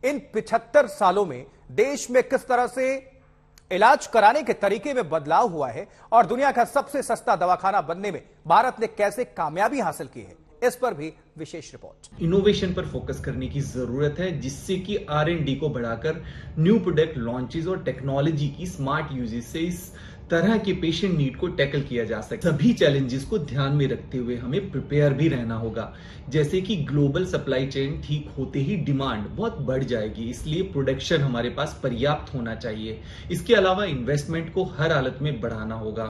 इन 75 सालों में देश में किस तरह से इलाज कराने के तरीके में बदलाव हुआ है और दुनिया का सबसे सस्ता दवाखाना बनने में भारत ने कैसे कामयाबी हासिल की है, इस पर भी विशेष रिपोर्ट। इनोवेशन पर फोकस करने की जरूरत है, जिससे कि R&D को बढ़ाकर न्यू प्रोडक्ट लॉन्चेस और टेक्नोलॉजी की स्मार्ट यूजेस से इस तरह के पेशेंट नीड को टैकल किया जा सके। सभी चैलेंजेस को ध्यान में रखते हुए हमें प्रिपेयर भी रहना होगा, जैसे कि ग्लोबल सप्लाई चेन ठीक होते ही डिमांड बहुत बढ़ जाएगी, इसलिए प्रोडक्शन हमारे पास पर्याप्त होना चाहिए। इसके अलावा इन्वेस्टमेंट को हर हालत में बढ़ाना होगा।